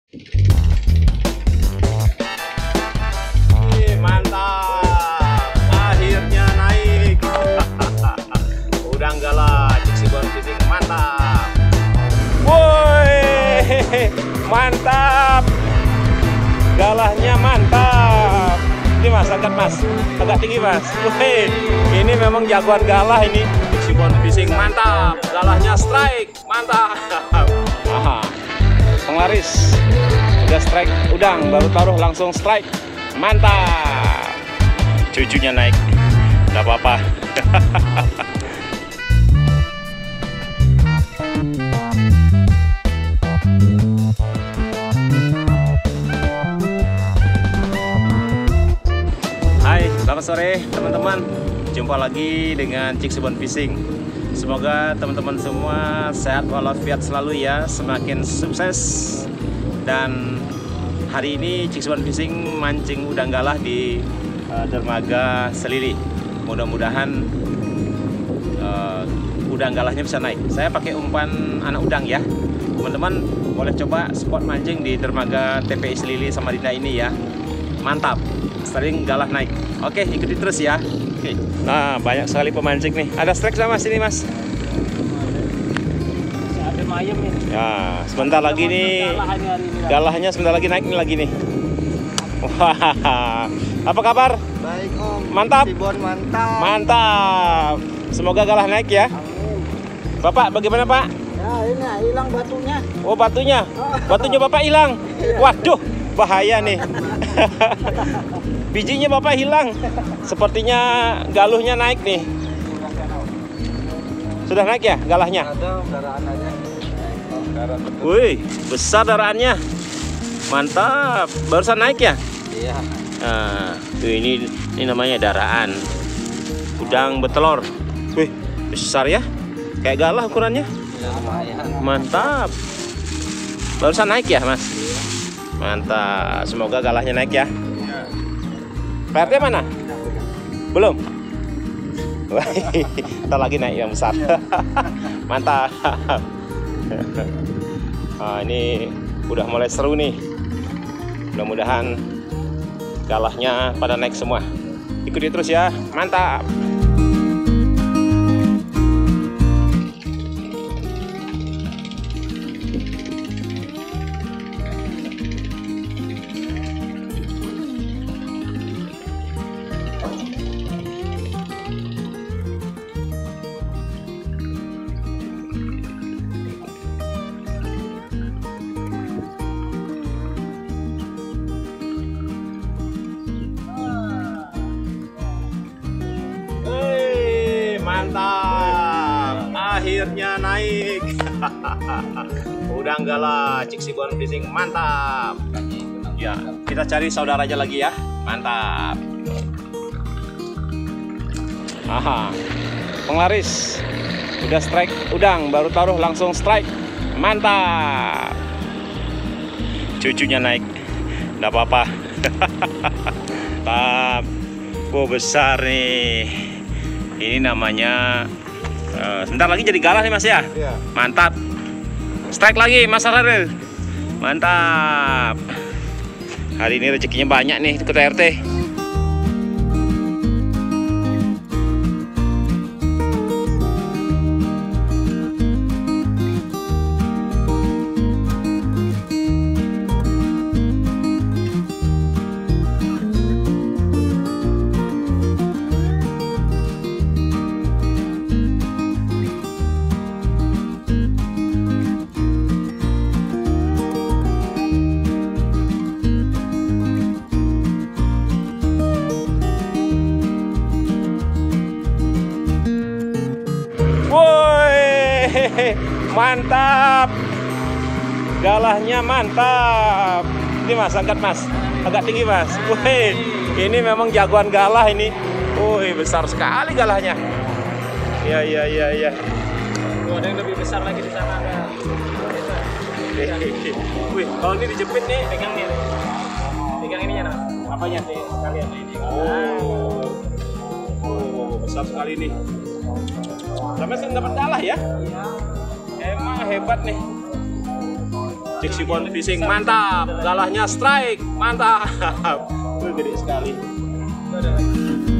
Mantap, akhirnya naik. Udang galah Ciksibon Fishing, mantap. Woi, mantap, galahnya mantap. Ini mas, angkat mas, agak tinggi mas. Woi, ini memang jagoan galah ini. Ciksibon Fishing, mantap, galahnya strike, mantap. Aha, penglaris udah strike udang, baru taruh langsung strike. Mantap, cucunya naik, nggak apa-apa. Hai, selamat sore teman-teman. Jumpa lagi dengan Ciksibon Fishing. Semoga teman-teman semua sehat walafiat selalu ya, semakin sukses. Dan hari ini Ciksibon Fishing mancing udang galah di dermaga Selili. Mudah-mudahan udang galahnya bisa naik. Saya pakai umpan anak udang ya. Teman-teman boleh coba spot mancing di dermaga TPI Selili Samarinda ini ya. Mantap, sering galah naik. Oke, ikuti terus ya. Oke. Nah, banyak sekali pemancing nih. Ada strike sama sini mas. Ya, sebentar lagi nih galahnya sebentar lagi naik nih lagi nih. Wah, apa kabar? Baik om. Mantap. Ciksibon mantap. Mantap. Semoga galah naik ya. Amin. Bapak bagaimana Pak? Ya ini hilang batunya. Oh batunya, batunya Bapak hilang. Waduh, bahaya nih. Bijinya Bapak hilang. Sepertinya galuhnya naik nih. Sudah naik ya galahnya? Ada daraan aja. Wih, besar daraannya. Mantap. Barusan naik ya? Iya. Nah, tuh ini namanya daraan. Udang betelor. Wih, besar ya? Kayak galah ukurannya. Ya, lumayan. Mantap. Barusan naik ya, Mas? Mantap. Semoga galahnya naik ya. PRT mana? Belum. Wah, ntar lagi naik yang besar. Mantap. Nah, ini udah mulai seru nih. Mudah-mudahan galahnya pada naik semua. Ikuti terus ya. Mantap. Mantap, akhirnya naik. Udang galah Ciksibon Fishing, mantap. Ya, kita cari saudaranya lagi ya. Mantap. Aha, penglaris udah strike udang, baru taruh langsung strike. Mantap, cucunya naik, nggak apa-apa. Mantap. Oh besar nih. Ini namanya sebentar lagi jadi galah nih mas ya. Iya. Mantap. Strike lagi mas Aril. Mantap. Hari ini rezekinya banyak nih ketua RT. Mantap, galahnya mantap. Ini mas, angkat mas, agak tinggi mas. Wih, ini memang jagoan galah ini. Wih, besar sekali galahnya. Iya. Ada yang lebih besar lagi di sana. Wih, kalau ini dijepit nih, Pegang nih. Pegang ininya nah. Apanya sih sekalian ini? Oh, besar sekali nih. Sampai sering dapat galah ya? Iya. Emang hebat nih. Dixie Pond Fishing, mantap. Galahnya strike, mantap. Gede sekali. Ada lagi.